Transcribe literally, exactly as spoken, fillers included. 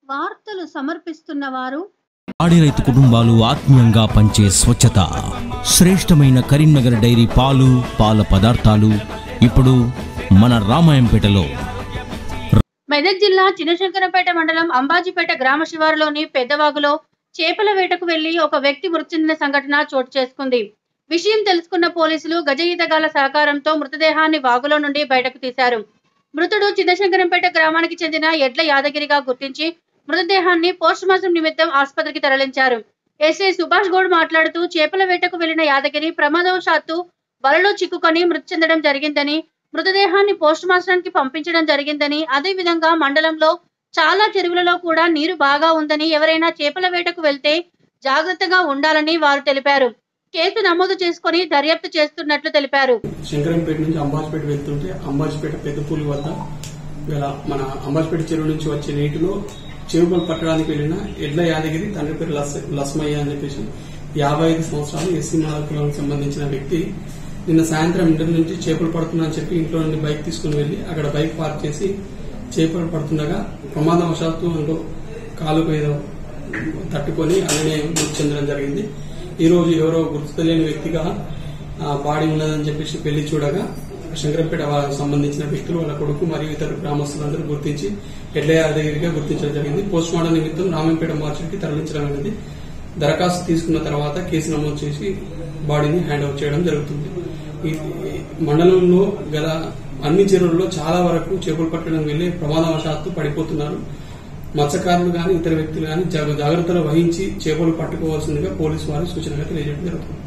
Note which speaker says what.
Speaker 1: వార్తలు సమర్పిస్తున్న వారు
Speaker 2: పాడి రైతు కుటుంబాలు ఆత్మీయంగా పంచే స్వచ్ఛత శ్రేష్టమైన కరీంనగర్ డైరీ పాలు పాల పదార్థాలు ఇప్పుడు మన రామాయంపేటలో.
Speaker 1: మెదక్ జిల్లా చినశంకరంపేట మండలం అంబాజీపేట గ్రామ శివారులోని పెద్దవాగులో చేపల వేటకు వెళ్లి ఒక వ్యక్తి మృతి చెందిన సంఘటన చోటు చేసుకుంది. విషయం తెలుసుకున్న పోలీసులు గజ ఈతగాళ్ల సహకారంతో మృతదేహాన్ని వాగులో నుండి బయటకు తీశారు. మృతుడు చిన్నశంకరంపేట గ్రామానికి చెందిన ఎడ్ల యాదగిరిగా గుర్తించి మృతదేహాన్ని పోస్టుమార్టం నిమిత్తం ఆసుపత్రికి తరలించారు. ఎస్ఐ సుభాష్ గౌడ్ మాట్లాడుతూ చేపల వేటకు వెళ్లిన యాదగిరి ప్రమాదవశాత్తు వలలో చిక్కుకొని మృతి చెందడం జరిగిందని, మృతదేహాన్ని పోస్టుమార్టానికి పంపించడం జరిగిందని, అదే విధంగా మండలంలో చాలా చెరువులలో కూడా నీరు బాగా ఉందని, ఎవరైనా చేపల వేటకు వెళ్తే జాగ్రత్తగా ఉండాలని వారు తెలిపారు. కేసు నమోదు చేసుకుని దర్యాప్తు చేస్తున్నట్లు తెలిపారు.
Speaker 3: శంకరంపేట నుంచి అంబాజీపేట వెళ్తుంటే అంబాజీపేట పెద్దపూలి వద్ద గల మన అంబాజీపేట చెరువు నుంచి వచ్చే నీటిలో చేపలు పట్టడానికి వెళ్లిన ఎడ్ల యాదగిరి, తండ్రి పేరు లస్మయ్య అని చెప్పేసి యాభై ఐదు సంవత్సరాలు ఎస్సీ కులానికి సంబంధించిన వ్యక్తి నిన్న సాయంత్రం ఇంటి నుంచి చేపలు పడుతున్నా అని చెప్పి ఇంట్లో నుండి బైక్ తీసుకుని వెళ్లి అక్కడ బైక్ పార్క్ చేసి చేపలు పడుతుండగా ప్రమాదవశాత్తు అందులో కాలుకు ఏదో తట్టుకొని అలానే మృతి చెందడం జరిగింది. ఈ రోజు ఎవరో గుర్తు తెలియని వ్యక్తిగా బాడీ ఉన్నదని చెప్పేసి పెళ్లి చూడగా శంకరంపేట సంబంధించిన వ్యక్తులు వాళ్ళ కొడుకు మరియు ఇతర గ్రామస్తులందరూ గుర్తించి ఎడ్ల యాదగిరిగా గుర్తించడం జరిగింది. పోస్ట్ మార్టం నిమిత్తం రామంపేట మార్చుకి తరలించడం అనేది దరఖాస్తు తీసుకున్న తర్వాత కేసు నమోదు చేసి బాడీని హ్యాండ్ ఓవర్ చేయడం జరుగుతుంది. ఈ మండలంలో గల అన్ని చెరువుల్లో చాలా వరకు చేపలు పట్టడం వెళ్లి ప్రమాదవశాత్తు పడిపోతున్నారు. మత్స్యకారులు గాని ఇతర వ్యక్తులు గాని జాగ్రత్తలు వహించి చేపలు పట్టుకోవాల్సిందిగా పోలీసు వారు సూచనగా తెలియజేయడం జరుగుతుంది.